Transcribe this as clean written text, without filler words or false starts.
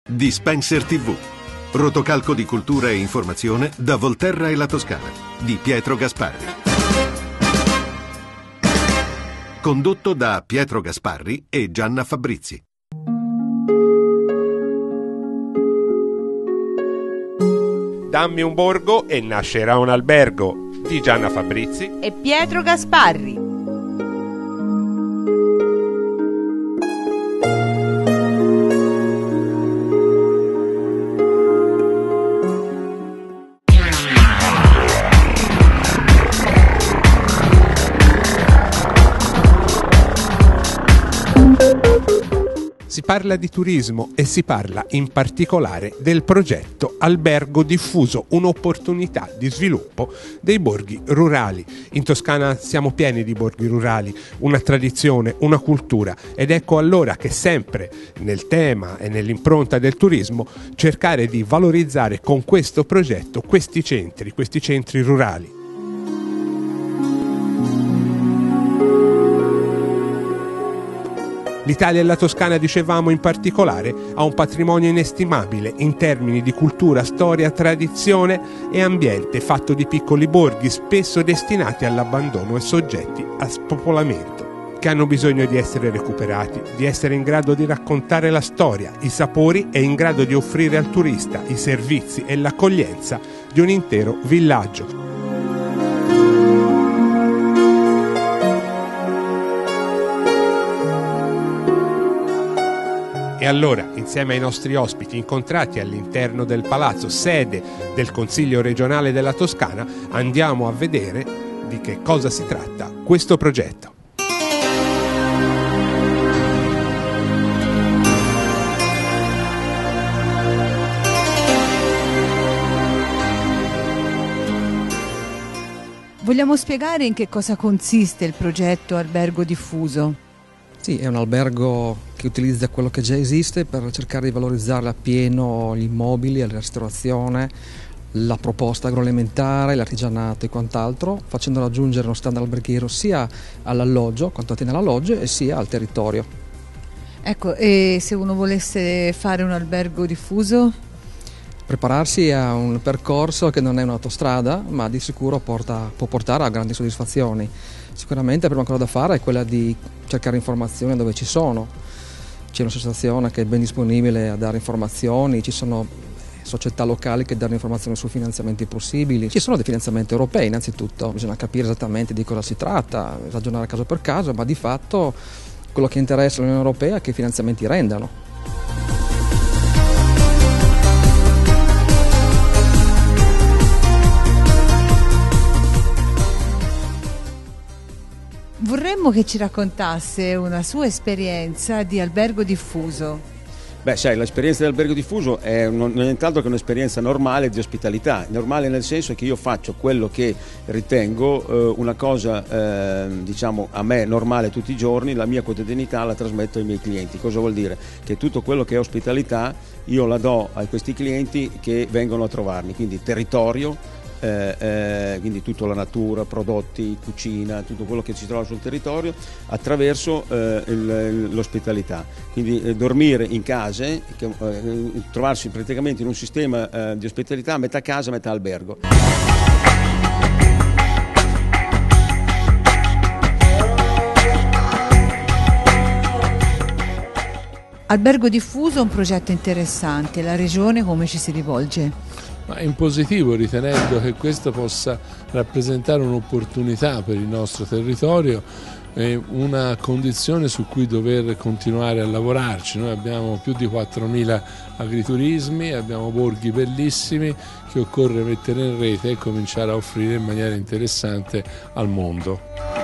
Dispenser TV. Rotocalco di cultura e informazione da Volterra e la Toscana di Pietro Gasparri. Condotto da Pietro Gasparri e Gianna Fabrizi. Dammi un borgo e nascerà un albergo di Gianna Fabrizi e Pietro Gasparri. Si parla di turismo e si parla in particolare del progetto Albergo Diffuso, un'opportunità di sviluppo dei borghi rurali. In Toscana siamo pieni di borghi rurali, una tradizione, una cultura, ed ecco allora che sempre nel tema e nell'impronta del turismo cercare di valorizzare con questo progetto questi centri rurali. L'Italia e la Toscana, dicevamo, in particolare, ha un patrimonio inestimabile in termini di cultura, storia, tradizione e ambiente, fatto di piccoli borghi spesso destinati all'abbandono e soggetti a spopolamento, che hanno bisogno di essere recuperati, di essere in grado di raccontare la storia, i sapori e in grado di offrire al turista i servizi e l'accoglienza di un intero villaggio. E allora, insieme ai nostri ospiti incontrati all'interno del palazzo, sede del Consiglio regionale della Toscana, andiamo a vedere di che cosa si tratta questo progetto. Vogliamo spiegare in che cosa consiste il progetto Albergo Diffuso? Sì, è un albergo che utilizza quello che già esiste per cercare di valorizzare appieno gli immobili, la ristorazione, la proposta agroalimentare, l'artigianato e quant'altro, facendo raggiungere uno standard alberghiero sia all'alloggio, quanto attiene all'alloggio, e sia al territorio. Ecco, e se uno volesse fare un albergo diffuso? Prepararsi a un percorso che non è un'autostrada, ma di sicuro può portare a grandi soddisfazioni. Sicuramente la prima cosa da fare è quella di cercare informazioni dove ci sono. C'è un'associazione che è ben disponibile a dare informazioni, ci sono società locali che danno informazioni su finanziamenti possibili, ci sono dei finanziamenti europei innanzitutto, bisogna capire esattamente di cosa si tratta, ragionare caso per caso, ma di fatto quello che interessa all'Unione Europea è che i finanziamenti rendano. Vorremmo che ci raccontasse una sua esperienza di albergo diffuso. Beh, sai, l'esperienza dell'albergo diffuso è nient'altro che un'esperienza normale di ospitalità, normale nel senso che io faccio quello che ritengo una cosa, diciamo, a me normale tutti i giorni, la mia quotidianità la trasmetto ai miei clienti. Cosa vuol dire? Che tutto quello che è ospitalità io la do a questi clienti che vengono a trovarmi, quindi territorio, quindi tutta la natura, prodotti, cucina, tutto quello che si trova sul territorio attraverso l'ospitalità, quindi dormire in case, trovarsi praticamente in un sistema di ospitalità metà casa, metà albergo. Albergo diffuso è un progetto interessante, la regione come ci si rivolge? Ma in positivo, ritenendo che questo possa rappresentare un'opportunità per il nostro territorio, una condizione su cui dover continuare a lavorarci. Noi abbiamo più di 4.000 agriturismi, abbiamo borghi bellissimi che occorre mettere in rete e cominciare a offrire in maniera interessante al mondo.